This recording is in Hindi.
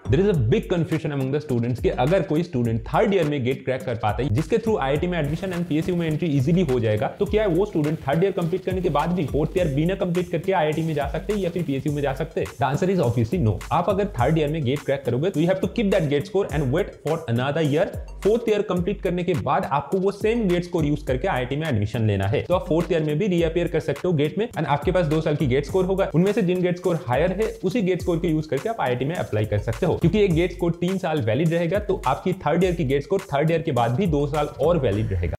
There is a big confusion among the students कि अगर कोई स्टूडेंट थर्ड ईयर में गेट क्रैक कर पाता है, जिसके थ्रू आईआईटी में एडमिशन एंड पीएसयू में एंट्री इजीली हो जाएगा, तो क्या है वो स्टूडेंट थर्ड ईयर कंप्लीट करने के बाद भी फोर्थ ईयर बिना कंप्लीट करके आईआईटी में जा सकते हैं या फिर पीएसयू में जा सकते हैं? The answer is obviously no. आप अगर थर्ड ईयर में गेट क्रैक करोगे तो you have to keep that GATE score and wait for another year. Fourth year complete करने के बाद आपको वो सेम गेट स्कोर यूज करके आईआईटी में एडमिशन लेना है। तो आप फोर्थ ईयर में भी रीअपीयर कर सकते हो गेट में एंड आपके पास 2 साल की गेट स्कोर होगा। उनमें से जिन गेट स्कोर हायर है उसी गेट स्कोर के यूज करके आप आईआईटी में अप्लाई कर सकते हो, क्योंकि एक गेट स्कोर 3 साल वैलिड रहेगा, तो आपकी थर्ड ईयर की गेट स्कोर थर्ड ईयर के बाद भी 2 साल और वैलिड रहेगा।